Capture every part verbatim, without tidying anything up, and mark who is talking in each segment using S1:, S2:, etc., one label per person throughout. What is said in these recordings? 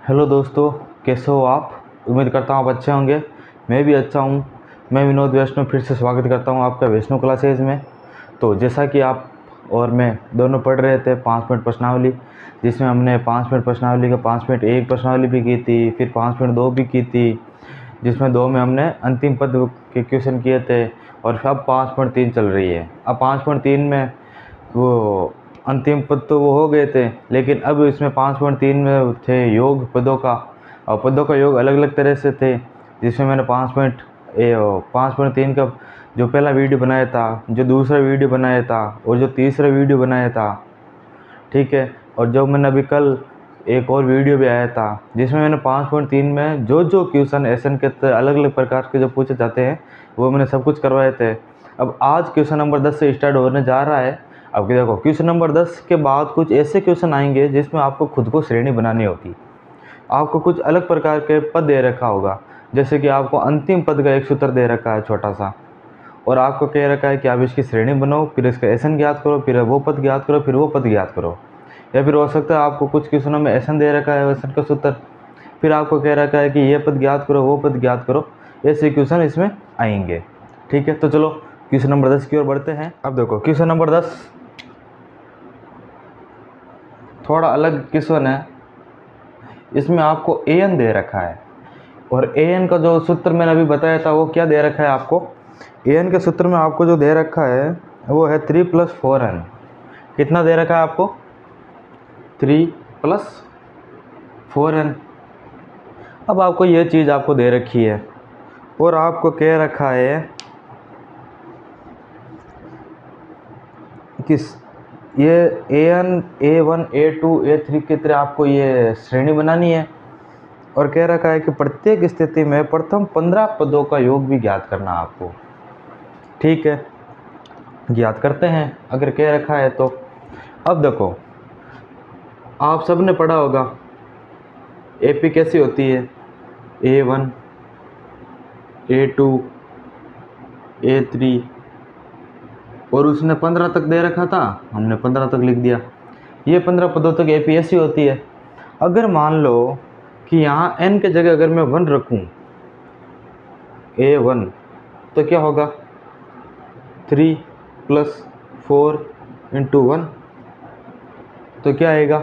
S1: Hello दोस्तों, कैसे हो आप। उम्मीद करता हूँ आप अच्छे होंगे। मैं भी अच्छा हूँ। मैं विनोद वैष्णव फिर से स्वागत करता हूँ आपका वैष्णव क्लासेज में। तो जैसा कि आप और मैं दोनों पढ़ रहे थे पाँच मिनट प्रश्नावली, जिसमें हमने पाँच मिनट प्रश्नावली का पाँच मिनट एक प्रश्नावली भी की थी, फिर पाँच मिनट दो भी की थी, जिसमें दो में हमने अंतिम पद के क्वेश्चन किए थे। और अब पाँच पॉइंट तीन चल रही है। अब पाँच पॉइंट तीन में वो अंतिम पद तो वो हो गए थे, लेकिन अब इसमें पाँच पॉइंट तीन में थे योग पदों का। और पदों का योग अलग अलग तरह से थे, जिसमें मैंने पाँच पॉइंट पाँच पॉइंट तीन का जो पहला वीडियो बनाया था, जो दूसरा वीडियो बनाया था और जो तीसरा वीडियो बनाया था, ठीक है। और जो मैंने अभी कल एक और वीडियो भी आया था, जिसमें मैंने पाँच पॉइंट तीन में जो जो क्वेश्चन एसन के अलग अलग प्रकार के जो पूछे जाते हैं वो मैंने सब कुछ करवाए थे। अब आज क्वेश्चन नंबर दस से स्टार्ट होने जा रहा है। अब देखो, क्वेश्चन नंबर दस के बाद कुछ ऐसे क्वेश्चन आएंगे जिसमें आपको खुद को श्रेणी बनानी होती। आपको कुछ अलग प्रकार के पद दे रखा होगा, जैसे कि आपको अंतिम पद का एक सूत्र दे रखा है छोटा सा, और आपको कह रखा है कि आप इसकी श्रेणी बनाओ, फिर इसका एसन ज्ञात करो, फिर वो पद ज्ञात करो, फिर वो पद ज्ञात करो। या फिर हो सकता है आपको कुछ क्वेश्चनों में एसन दे रखा है, एसन का सूत्र, फिर आपको कह रखा है कि ये पद ज्ञात करो, वो पद ज्ञात करो। ऐसे क्वेश्चन इसमें आएंगे, ठीक है। तो चलो क्वेश्चन नंबर दस की ओर बढ़ते हैं। अब देखो, क्वेश्चन नंबर दस थोड़ा अलग क्वेश्चन है। इसमें आपको ए एन दे रखा है, और ए एन का जो सूत्र मैंने अभी बताया था वो क्या दे रखा है आपको। ए एन के सूत्र में आपको जो दे रखा है वो है थ्री प्लस फोर एन। कितना दे रखा है आपको? Three plus four N. अब आपको ये चीज़ आपको दे रखी है, और आपको कह रखा है कि ये A N A one A two A three की तरह आपको ये श्रेणी बनानी है। और कह रखा है कि प्रत्येक स्थिति में प्रथम पंद्रह पदों का योग भी ज्ञात करना आपको, ठीक है। ज्ञात करते हैं अगर कह रखा है तो। अब देखो, आप सब ने पढ़ा होगा एपी कैसी होती है, A one A two A three, और उसने पंद्रह तक दे रखा था, हमने पंद्रह तक लिख दिया। ये पंद्रह पदों तक एपी ऐसी होती है। अगर मान लो कि यहाँ एन के जगह अगर मैं वन रखूँ, ए वन, तो क्या होगा? Three plus four into one, तो क्या आएगा?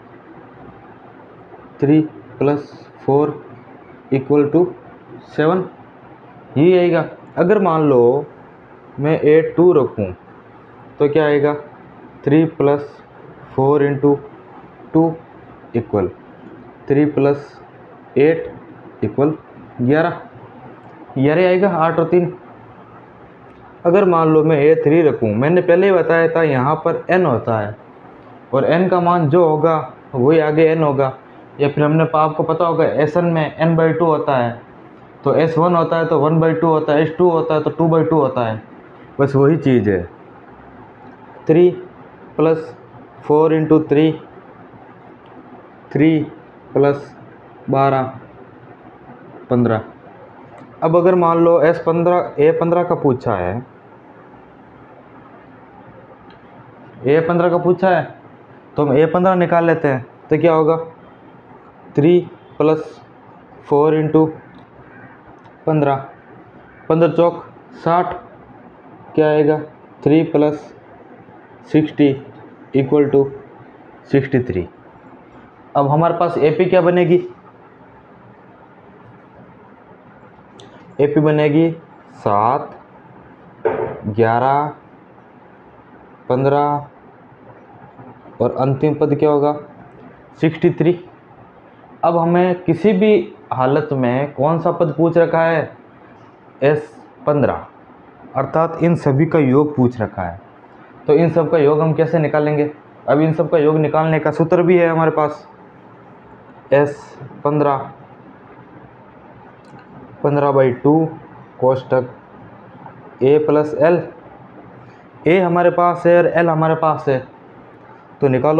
S1: Three plus four equal to seven, यही आएगा। अगर मान लो मैं ए टू रखूँ, तो क्या आएगा? Three plus four into two equal three plus eight equal ग्यारह, ग्यारह आएगा, आठ और तीन। अगर मान लो मैं ए थ्री रखूँ, मैंने पहले ही बताया था यहाँ पर एन होता है, और एन का मान जो होगा वही आगे एन होगा। या फिर हमने आपको पता होगा एस एन में एन बाई टू होता है, तो एस वन होता है तो वन बाई टू होता है, एस टू होता है तो टू बाई टू होता है। बस वही चीज़ है। Three plus four into three, three plus बारह, पंद्रह। अब अगर मान लो एस पंद्रह ए पंद्रह का पूछा है, ए पंद्रह का पूछा है, तो हम ए पंद्रह निकाल लेते हैं। तो क्या होगा? थ्री प्लस फोर इंटू पंद्रह, पंद्रह चौक साठ, क्या आएगा? Three plus sixty equal to sixty three. अब हमारे पास एपी क्या बनेगी? एपी बनेगी सात, ग्यारह, पंद्रह, और अंतिम पद क्या होगा? Sixty three. अब हमें किसी भी हालत में कौन सा पद पूछ रखा है? एस पंद्रह, अर्थात इन सभी का योग पूछ रखा है। तो इन सब का योग हम कैसे निकालेंगे? अब इन सब का योग निकालने का सूत्र भी है हमारे पास। एस पंद्रह, पंद्रह बाई टू कोष्टक ए प्लस एल। ए हमारे पास है और एल हमारे पास है, तो निकालो।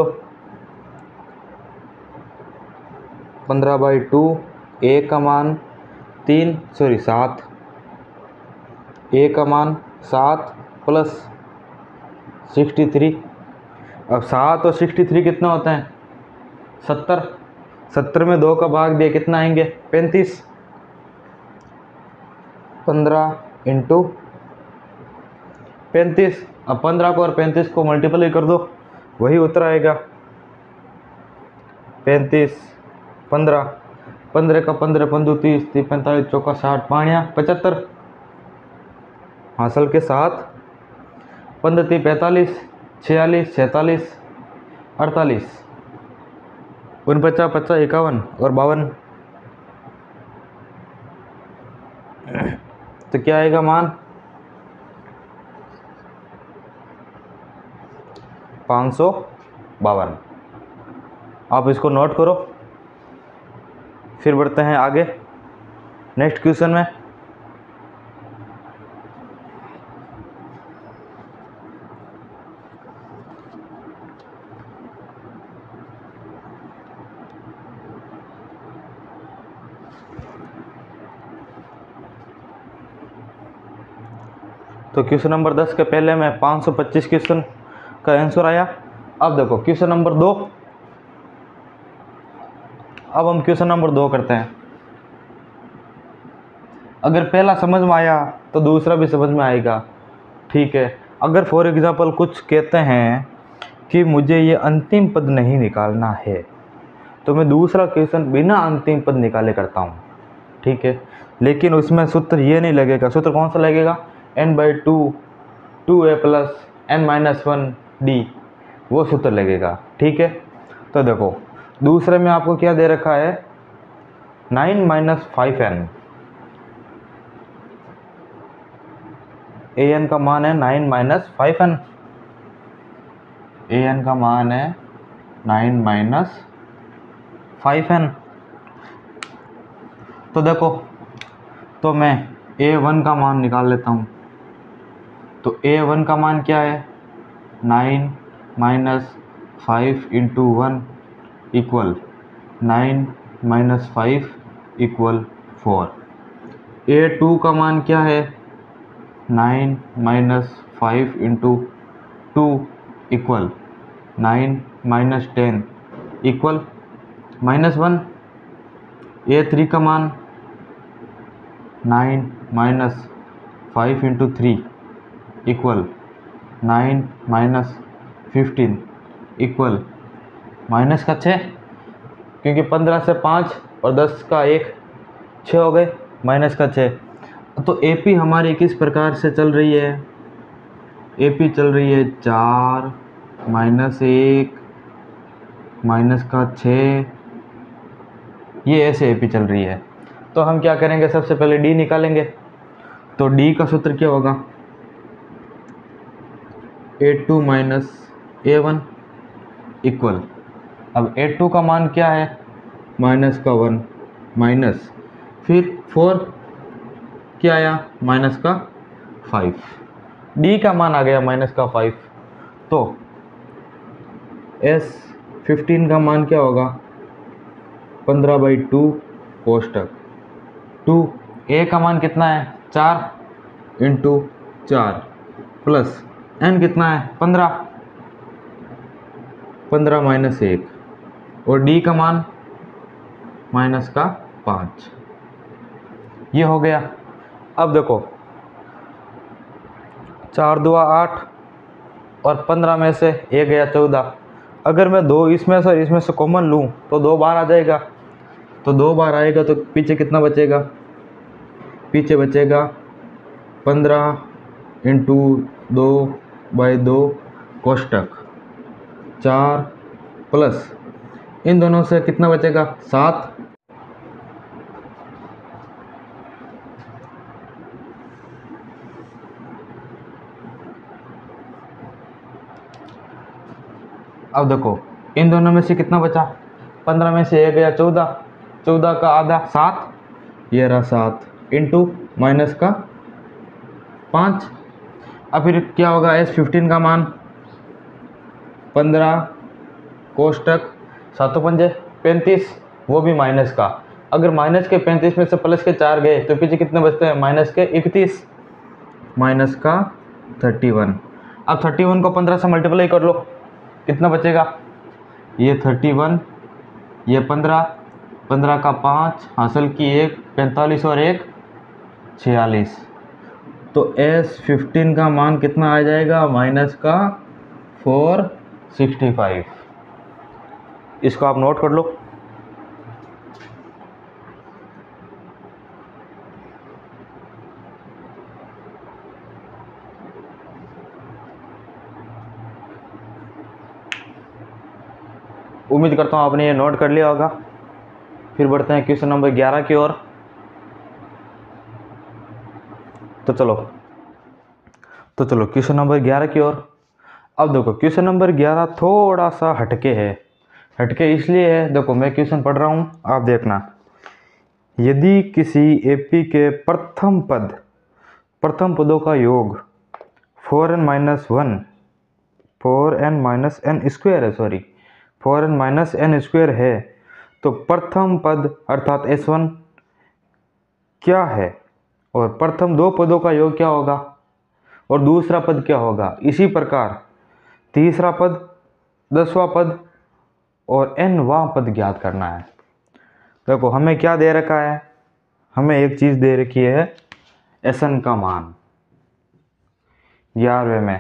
S1: पंद्रह बाई टू, ए का मान तीन सॉरी सात, ए का मान सात प्लस सिक्सटी थ्री। अब सात और सिक्सटी थ्री कितना होता है? सत्तर। सत्तर में दो का भाग दिया कितना आएंगे पैंतीस। पंद्रह इंटू पैंतीस। अब पंद्रह को और पैंतीस को मल्टीप्लाई कर दो, वही उत्तर आएगा। पैंतीस पंद्रह, पंद्रह का पंद्रह पंदू तीस, तीस पैंतालीस चौका साठ, पाँया पचहत्तर। हासिल के साथ पंद्रह तीस पैंतालीस, छियालीस सैंतालीस अड़तालीस, उनपचास पचास इक्यावन और बावन। तो क्या आएगा मान पाँच सौ बावन। आप इसको नोट करो, फिर बढ़ते हैं आगे नेक्स्ट क्वेश्चन में। तो क्वेश्चन नंबर दस के पहले में पाँच सौ पच्चीस क्वेश्चन का आंसर आया। अब देखो क्वेश्चन नंबर दो। अब हम क्वेश्चन नंबर दो करते हैं। अगर पहला समझ में आया तो दूसरा भी समझ में आएगा, ठीक है। अगर फॉर एग्जांपल कुछ कहते हैं कि मुझे ये अंतिम पद नहीं निकालना है, तो मैं दूसरा क्वेश्चन बिना अंतिम पद निकाले करता हूँ, ठीक है। लेकिन उसमें सूत्र ये नहीं लगेगा। सूत्र कौन सा लगेगा? N by two two A plus N minus one D, वो सूत्र लगेगा, ठीक है। तो देखो दूसरे में आपको क्या दे रखा है, nine minus five N. A N का मान है nine minus five N. A N का मान है नाइन माइनस फाइव एन। तो देखो, तो मैं ए वन का मान निकाल लेता हूँ। तो ए वन का मान क्या है? Nine minus five into one equal nine minus five equal four. A two का मान क्या है? Nine minus five into two equal nine minus ten equal minus one. A three का मान nine minus five into three equal nine minus fifteen equal minus का छः, क्योंकि पंद्रह से पाँच और दस का एक, छः हो गए, माइनस का छः। तो एपी हमारी किस प्रकार से चल रही है? एपी चल रही है चार माइनस एक माइनस का छः, ये ऐसे एपी चल रही है। तो हम क्या करेंगे, सबसे पहले डी निकालेंगे। तो डी का सूत्र क्या होगा? A two minus A one equal, अब ए टू का मान क्या है? माइनस का वन माइनस, फिर फोर क्या आया? माइनस का फाइव। डी का मान आ गया माइनस का फाइव। तो एस फिफ्टीन का मान क्या होगा? पंद्रह बाई टू कोष्टक टू। ए का मान कितना है? चार इंटू चार प्लस एन कितना है? पंद्रह, पंद्रह माइनस एक, और डी का मान माइनस का पाँच। ये हो गया। अब देखो, चार दुआ आठ और पंद्रह में से एक गया चौदह। अगर मैं दो इसमें से इसमें से कॉमन लूँ तो दो बार आ जाएगा। तो दो बार आएगा तो पीछे कितना बचेगा? पीछे बचेगा पंद्रह इंटू दो बाई दो कोष्टक चार प्लस इन दोनों से कितना बचेगा? सात। अब देखो इन दोनों में से कितना बचा? पंद्रह में से एक गया चौदह, चौदह का आधा सात, ये रहा सात इंटू माइनस का पाँच। अब फिर क्या होगा? एस फिफ्टीन का मान पंद्रह कोष्टक सातों पंजे पैंतीस, वो भी माइनस का। अगर माइनस के पैंतीस में से प्लस के चार गए तो पीछे कितने बचते हैं? माइनस के इकतीस, माइनस का थर्टी वन। अब थर्टी वन को पंद्रह से मल्टीप्लाई कर लो, कितना बचेगा? ये थर्टी वन, ये पंद्रह, पंद्रह का पाँच, हासिल की एक, पैंतालीस और एक छियालीस। तो एस फिफ्टीन का मान कितना आ जाएगा, माइनस का फोर सिक्सटी फाइव। इसको आप नोट कर लो। उम्मीद करता हूँ आपने ये नोट कर लिया होगा। फिर बढ़ते हैं क्वेश्चन नंबर ग्यारह की ओर। तो चलो तो चलो क्वेश्चन नंबर ग्यारह की ओर। अब देखो क्वेश्चन नंबर ग्यारह थोड़ा सा हटके है। हटके इसलिए है, देखो मैं क्वेश्चन पढ़ रहा हूँ, आप देखना। यदि किसी एपी के प्रथम पद प्रथम पदों का योग four N minus one four N minus N square है sorry four N minus N square है, तो प्रथम पद अर्थात एस वन क्या है और प्रथम दो पदों का योग क्या होगा और दूसरा पद क्या होगा। इसी प्रकार तीसरा पद, दसवां पद और एनवां पद ज्ञात करना है। देखो हमें क्या दे रखा है, हमें एक चीज दे रखी है एस एन का मान ग्यारहवें में।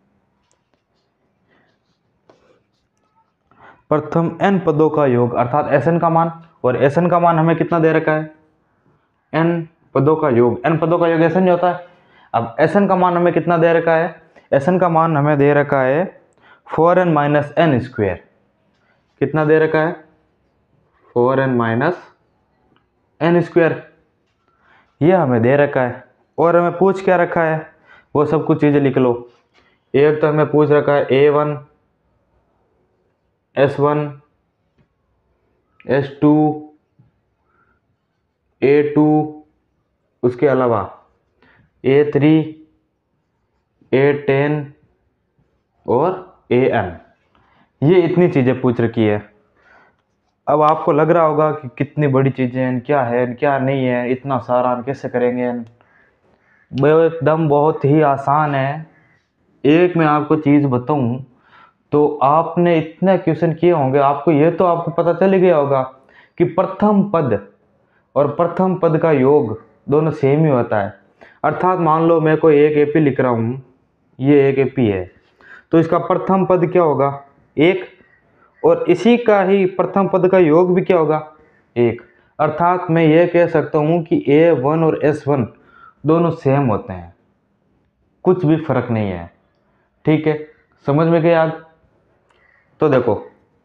S1: प्रथम एन पदों का योग अर्थात एस एन का मान, और एस एन का मान हमें कितना दे रखा है, एन पदों का योग। एन पदों का योग एस एन होता है। अब एस एन का मान हमें कितना दे रखा है, एस एन का मान हमें दे रखा है four N minus N square. कितना दे रखा है, four N minus N square, यह हमें दे रखा है। और हमें पूछ क्या रखा है, वो सब कुछ चीज़ें लिख लो। एक तो हमें पूछ रखा है A one, S one, S two, A two, उसके अलावा ए थ्री, ए टेन और ए एन, ये इतनी चीज़ें पूछ रखी है। अब आपको लग रहा होगा कि कितनी बड़ी चीज़ें हैं, क्या है क्या नहीं है, इतना सारा कैसे करेंगे। वो एकदम बहुत ही आसान है। एक मैं आपको चीज़ बताऊं तो आपने इतने क्वेश्चन किए होंगे, आपको ये तो आपको पता चल गया होगा कि प्रथम पद और प्रथम पद का योग दोनों सेम ही होता है। अर्थात मान लो मैं कोई एक एपी लिख रहा हूँ, ये एक एपी है, तो इसका प्रथम पद क्या होगा, एक, और इसी का ही प्रथम पद का योग भी क्या होगा, एक। अर्थात मैं ये कह सकता हूँ कि ए वन और एस वन दोनों सेम होते हैं, कुछ भी फर्क नहीं है। ठीक है, समझ में गए आप। तो देखो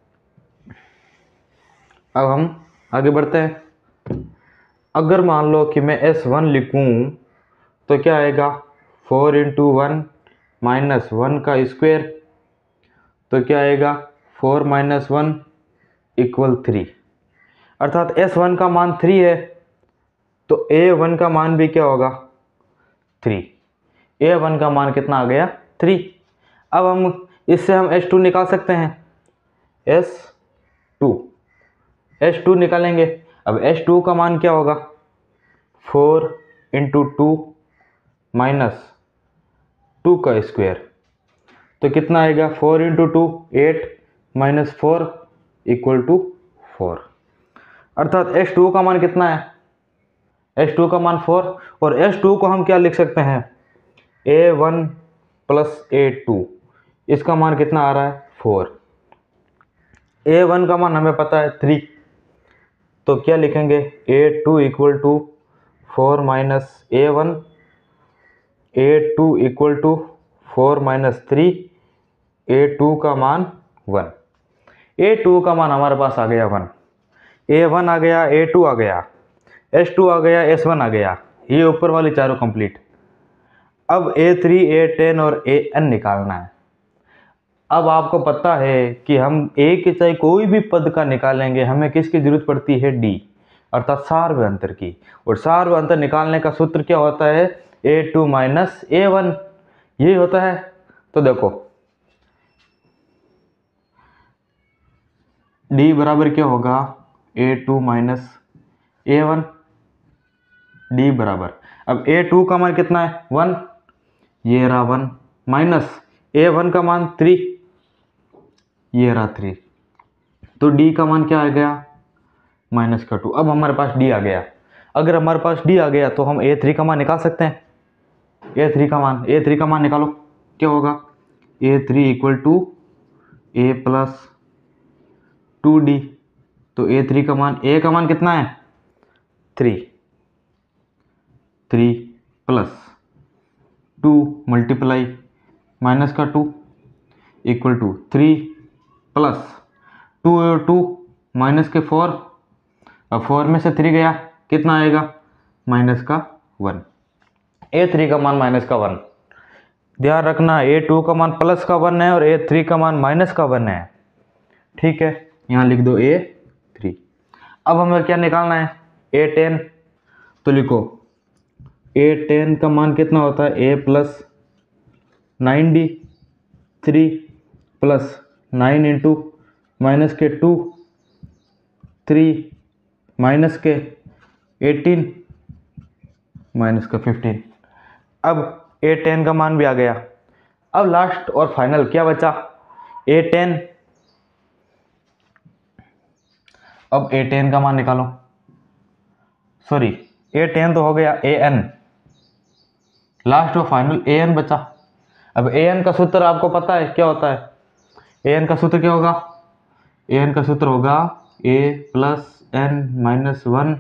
S1: अब हम आगे बढ़ते हैं। अगर मान लो कि मैं एस वन लिखूं तो क्या आएगा, four into one minus one का स्क्वायर, तो क्या आएगा four minus one equal three. अर्थात एस वन का मान थ्री है, तो ए वन का मान भी क्या होगा, थ्री। ए वन का मान कितना आ गया, थ्री। अब हम इससे हम एस टू निकाल सकते हैं, एस टू एस टू निकालेंगे। अब एस टू का मान क्या होगा, four into two minus two का स्क्वायर, तो कितना आएगा, four into two eight minus four equal to four. अर्थात एस टू का मान कितना है, एस टू का मान फोर, और एस टू को हम क्या लिख सकते हैं, A one plus A two, इसका मान कितना आ रहा है, फोर। ए वन का मान हमें पता है थ्री, तो क्या लिखेंगे, A two equal to four minus A one, A two equal to four minus three, A two का मान वन। ए टू का मान हमारे पास आ गया वन, ए वन आ गया, ए टू आ गया, एस टू आ गया, एस वन आ गया, ये ऊपर वाली चारों कंप्लीट। अब ए थ्री, ए टेन और ए एन निकालना है। अब आपको पता है कि हम ए के चाहे कोई भी पद का निकालेंगे, हमें किसकी जरूरत पड़ती है, डी, अर्थात सार्वभौम अंतर की। और सार्वभौम अंतर निकालने का सूत्र क्या होता है, A two minus A one, यही होता है। तो देखो डी बराबर क्या होगा, A two minus A one, D बराबर, अब ए टू का मान कितना है, वन, ये रहा वन, माइनस ए वन का मान थ्री, ये रहा थ्री, तो डी का मान क्या आ गया, माइनस का टू। अब हमारे पास डी आ गया। अगर हमारे पास डी आ गया तो हम ए थ्री का मान निकाल सकते हैं। ए थ्री का मान ए थ्री का मान निकालो, क्या होगा? A three equal to A plus two D. तो ए थ्री का मान, ए का मान कितना है? Three. Three plus two multiply minus का two equal to three plus two और टू माइनस के फोर। अब फोर में से थ्री गया, कितना आएगा? माइनस का वन। ए थ्री का मान माइनस का वन। ध्यान रखना, ए टू का मान प्लस का वन है और ए थ्री का मान माइनस का वन है। ठीक है, यहाँ लिख दो ए थ्री। अब हमें क्या निकालना है? A ten. तो लिखो ए टेन का मान कितना होता है? A plus nine D. Three plus nine into minus के टू, थ्री माइनस के एटीन माइनस का फिफ्टीन। अब ए टेन का मान भी आ गया। अब लास्ट और फाइनल क्या बचा? A ten. अब ए टेन का मान निकालो। सॉरी, ए टेन तो हो गया, ए एन। लास्ट और फाइनल ए एन बचा। अब ए एन का सूत्र आपको पता है क्या होता है? ए एन का सूत्र क्या होगा? ए एन का सूत्र होगा A plus N minus one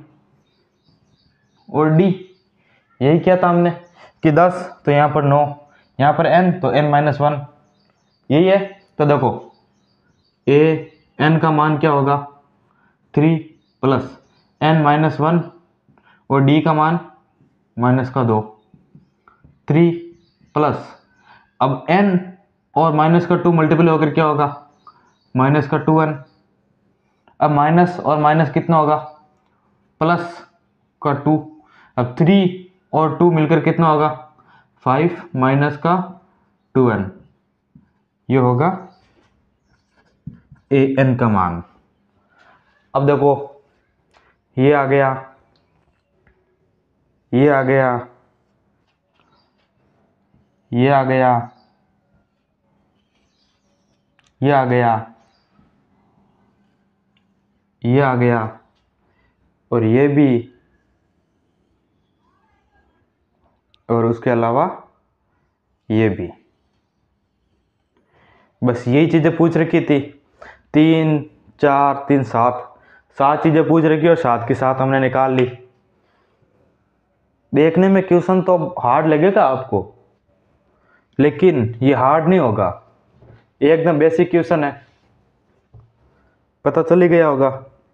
S1: और डी। यही क्या था हमने कि दस, तो यहाँ पर नौ, यहाँ पर n तो n माइनस वन, यही है। तो देखो ए एन का मान क्या होगा? Three plus N minus one और डी का मान माइनस का दो। थ्री प्लस, अब n और माइनस का टू मल्टीप्लाई होकर क्या होगा? माइनस का टू एन। अब माइनस और माइनस कितना होगा? प्लस का टू। अब थ्री और टू मिलकर कितना होगा? फाइव माइनस का टू एन। ये होगा ए एन का मान। अब देखो ये आ गया, ये आ गया, ये आ गया, ये आ गया, ये आ गया और ये भी, और उसके अलावा ये भी। बस यही चीज़ें पूछ रखी थी। तीन चार तीन सात, सात चीज़ें पूछ रखी और सात की सात हमने निकाल ली। देखने में क्वेश्चन तो हार्ड लगेगा आपको, लेकिन ये हार्ड नहीं होगा, ये एकदम बेसिक क्वेश्चन है। पता चल ही गया होगा।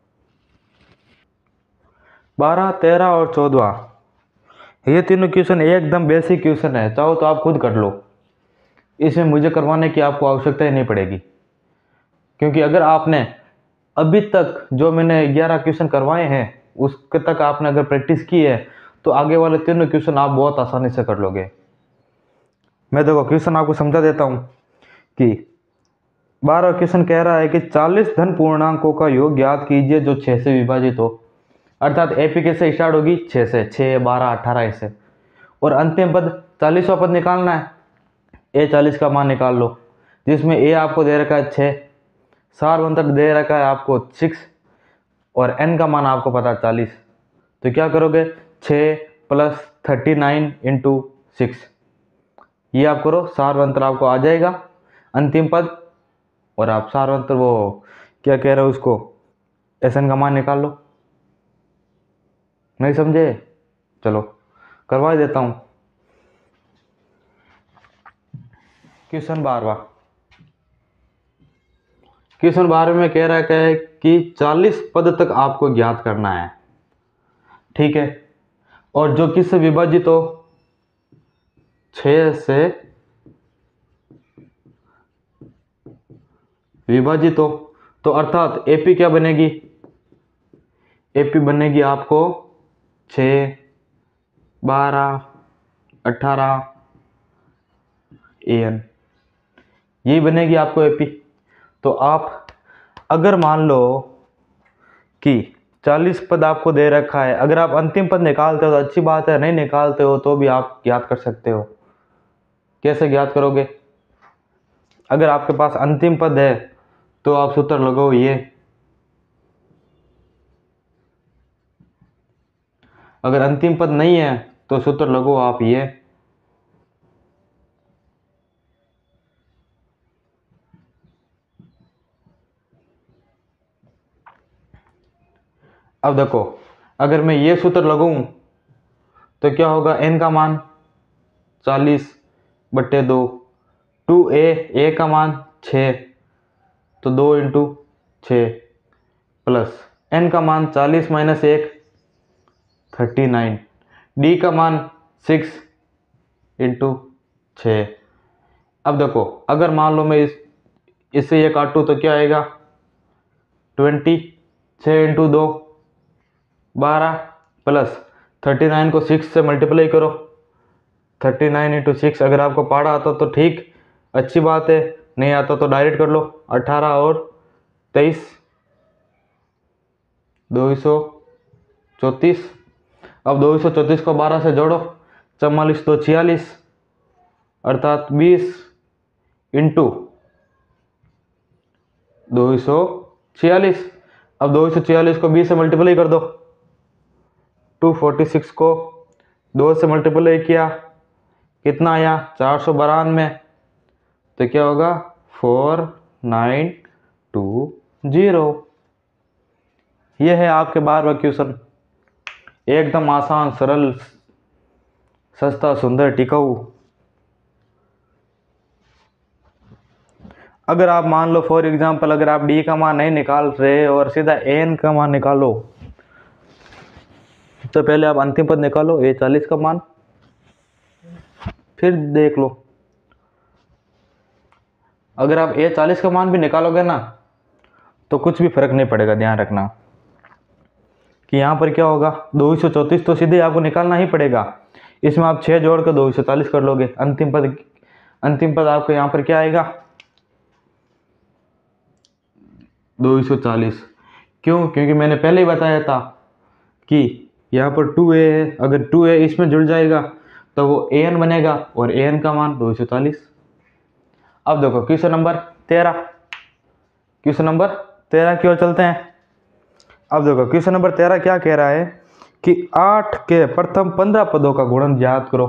S1: बारह, तेरह और चौदह, ये तीनों क्वेश्चन एकदम बेसिक क्वेश्चन है। चाहो तो आप खुद कर लो, इसमें मुझे करवाने की आपको आवश्यकता ही नहीं पड़ेगी। क्योंकि अगर आपने अभी तक जो मैंने ग्यारह क्वेश्चन करवाए हैं उसके तक आपने अगर प्रैक्टिस की है तो आगे वाले तीनों क्वेश्चन आप बहुत आसानी से कर लोगे। मैं देखो क्वेश्चन आपको समझा देता हूँ कि बारह क्वेश्चन कह रहा है कि चालीस धन पूर्णांकों का योग ज्ञात कीजिए जो छः से विभाजित हो। अर्थात एपी कैसे स्टार्ट होगी? छः से, छः बारह अठारह ऐसे, और अंतिम पद चालीसवां पद निकालना है। ए चालीस का मान निकाल लो, जिसमें ए आपको दे रखा है छः, सारवंतर दे रखा है आपको सिक्स और एन का मान आपको पता है चालीस। तो क्या करोगे? छः plus thirty nine into six, ये आप करो, सारवंतर आपको आ जाएगा अंतिम पद। और आप सारवंतर वो क्या कह रहे हो उसको, एस एन का मान निकाल लो। नहीं समझे? चलो करवा देता हूँ। क्वेश्चन बारहवां, क्वेश्चन बारहवें में कह रहा है कि चालीस पद तक आपको ज्ञात करना है। ठीक है, और जो किससे विभाजित हो? छः से विभाजित हो। तो अर्थात एपी क्या बनेगी? एपी बनेगी आपको छः, बारह, अठारह, ए एन, यही बनेगी आपको एपी। तो आप अगर मान लो कि चालीस पद आपको दे रखा है, अगर आप अंतिम पद निकालते हो तो अच्छी बात है, नहीं निकालते हो तो भी आप ज्ञात कर सकते हो। कैसे ज्ञात करोगे? अगर आपके पास अंतिम पद है तो आप सूत्र लगाओ ये, अगर अंतिम पद नहीं है तो सूत्र लगो आप ये, अब देखो अगर मैं ये सूत्र लगाऊं तो क्या होगा, n का मान चालीस बट्टे दो, टू ए ए का मान छः तो दो इंटू छः, प्लस n का मान चालीस माइनस एक थर्टी नाइन, डी का मान सिक्स इंटू छः। अब देखो अगर मान लो मैं इस इससे ये काटूँ तो क्या आएगा, ट्वेंटी, छः इंटू दो बारह, प्लस थर्टी नाइन को सिक्स से मल्टीप्लाई करो, थर्टी नाइन इंटू सिक्स। अगर आपको पढ़ा आता तो ठीक, अच्छी बात है, नहीं आता तो डायरेक्ट कर लो, अठारह और तेईस दो सौ चौंतीस। अब दो सौ चौंतीस को बारह से जोड़ो, चवालीस दो छियालीस, अर्थात बीस इंटू दो सौ छियालीस। अब दो सौ छियालीस को बीस से मल्टीप्लाई कर दो, टू फोर्टी सिक्स को दो से मल्टीप्लाई किया, कितना आया, चार सौ बारानवे, तो क्या होगा, फोर नाइन टू जीरो। यह है आपके बारहवां क्वेश्चन, एकदम आसान, सरल, सस्ता, सुंदर, टिकाऊ। अगर आप मान लो फॉर एग्जांपल अगर आप डी का मान नहीं निकाल रहे और सीधा एन का मान निकालो, तो पहले आप अंतिम पद निकालो, ए चालीस का मान, फिर देख लो। अगर आप ए चालीस का मान भी निकालोगे ना तो कुछ भी फर्क नहीं पड़ेगा। ध्यान रखना कि यहाँ पर क्या होगा, दो सौ चौंतीस तो सीधे आपको निकालना ही पड़ेगा, इसमें आप छः जोड़ कर दो सौ चालीस कर लोगे, अंतिम पद अंतिम पद आपको यहाँ पर क्या आएगा, दो सौ चालीस। क्यों? क्योंकि मैंने पहले ही बताया था कि यहाँ पर टू ए है, अगर टू ए इसमें जुड़ जाएगा तो वो ए एन बनेगा और ए एन का मान दो सौ चालीस। अब देखो क्वेश्चन नंबर तेरह, क्वेश्चन नंबर तेरह की ओर चलते हैं। अब देखो क्वेश्चन नंबर तेरह क्या कह रहा है कि आठ के प्रथम पंद्रह पदों का गुणन ज्ञात करो।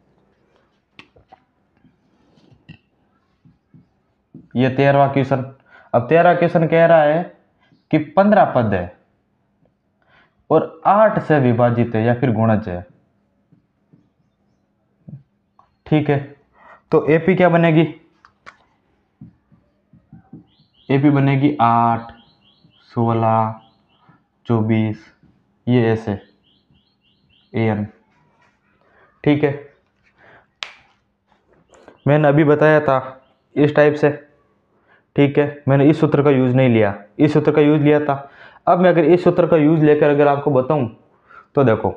S1: ये तेरहवां क्वेश्चन। अब तेरह क्वेश्चन कह रहा है कि पंद्रह पद है और आठ से विभाजित है या फिर गुणज है, ठीक है। तो एपी क्या बनेगी, एपी बनेगी आठ, सोलह, चौबीस, ये ऐसे ए एन, ठीक है। मैंने अभी बताया था इस टाइप से, ठीक है। मैंने इस सूत्र का यूज नहीं लिया, इस सूत्र का यूज लिया था। अब मैं अगर इस सूत्र का यूज लेकर अगर आपको बताऊं तो देखो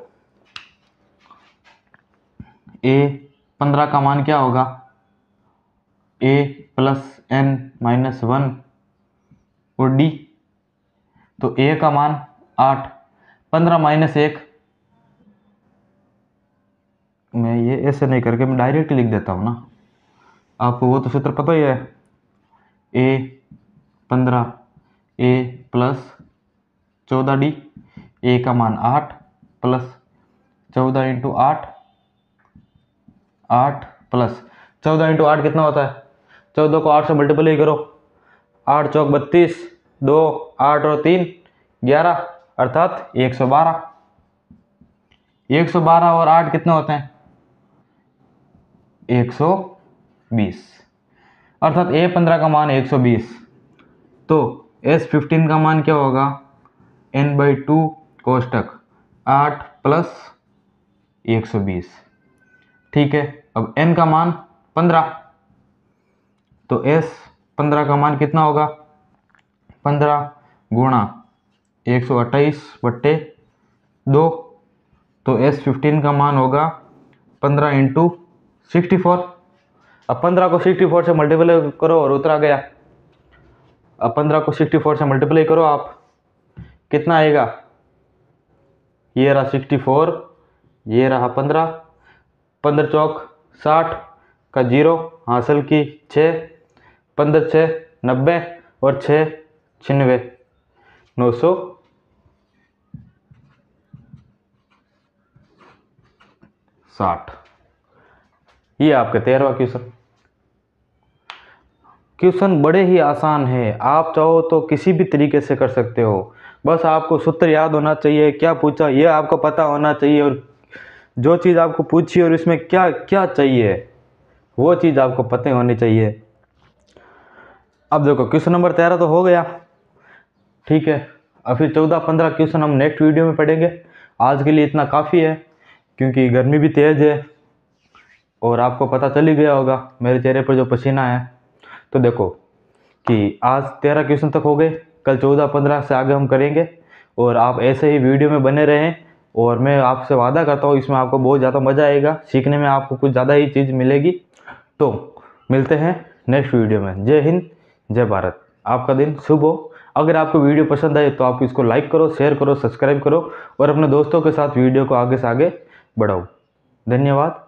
S1: ए पंद्रह का मान क्या होगा, A plus N minus one, और डी तो ए का मान आठ, पंद्रह माइनस एक, मैं ये ऐसे नहीं करके मैं डायरेक्ट लिख देता हूँ ना, आपको वो तो सूत्र पता ही है, ए पंद्रह, ए प्लस चौदह डी, ए का मान आठ प्लस चौदह इंटू आठ, आठ प्लस चौदह इंटू आठ कितना होता है, चौदह को आठ से मल्टीप्लाई करो, आठ चौक बत्तीस, दो आठ और तीन ग्यारह, अर्थात एक सौ बारह। एक सौ बारह और आठ कितने होते हैं, एक सौ बीस, अर्थात ए पंद्रह का मान एक सौ बीस। तो एस फिफ्टीन का मान क्या होगा, एन बाई टू कोष्टक आठ प्लस एक सौ बीस, ठीक है। अब एन का मान पंद्रह, तो एस पंद्रह का मान कितना होगा, पंद्रह गुणा एक सौ अट्ठाईस बट्टे दो, तो एस फिफ्टीन का मान होगा पंद्रह इंटू सिक्सटी फोर। अब पंद्रह को सिक्सटी फोर से मल्टीप्लाई करो और उतरा गया। अब पंद्रह को सिक्सटी फोर से मल्टीप्लाई करो आप, कितना आएगा, ये रहा सिक्सटी फोर, ये रहा पंद्रह, पंद्रह चौक साठ का जीरो हासिल की छः, पंद्रह छः नब्बे और छः छिन्नवे, नौ सौ साठ। ये आपका तेरहवा क्वेश्चन। क्वेश्चन बड़े ही आसान है, आप चाहो तो किसी भी तरीके से कर सकते हो, बस आपको सूत्र याद होना चाहिए, क्या पूछा ये आपको पता होना चाहिए, और जो चीज़ आपको पूछी और इसमें क्या क्या चाहिए वो चीज़ आपको पता होनी चाहिए। अब देखो क्वेश्चन नंबर तेरह तो हो गया, ठीक है। अब फिर चौदह पंद्रह क्वेश्चन हम नेक्स्ट वीडियो में पढ़ेंगे। आज के लिए इतना काफ़ी है, क्योंकि गर्मी भी तेज़ है और आपको पता चल ही गया होगा मेरे चेहरे पर जो पसीना है। तो देखो कि आज तेरह क्वेश्चन तक हो गए, कल चौदह पंद्रह से आगे हम करेंगे, और आप ऐसे ही वीडियो में बने रहें। और मैं आपसे वादा करता हूँ इसमें आपको बहुत ज़्यादा मज़ा आएगा, सीखने में आपको कुछ ज़्यादा ही चीज़ मिलेगी। तो मिलते हैं नेक्स्ट वीडियो में। जय हिंद, जय भारत, आपका दिन शुभ हो। अगर आपको वीडियो पसंद आए तो आप इसको लाइक करो, शेयर करो, सब्सक्राइब करो और अपने दोस्तों के साथ वीडियो को आगे से आगे बढ़ाओ। धन्यवाद।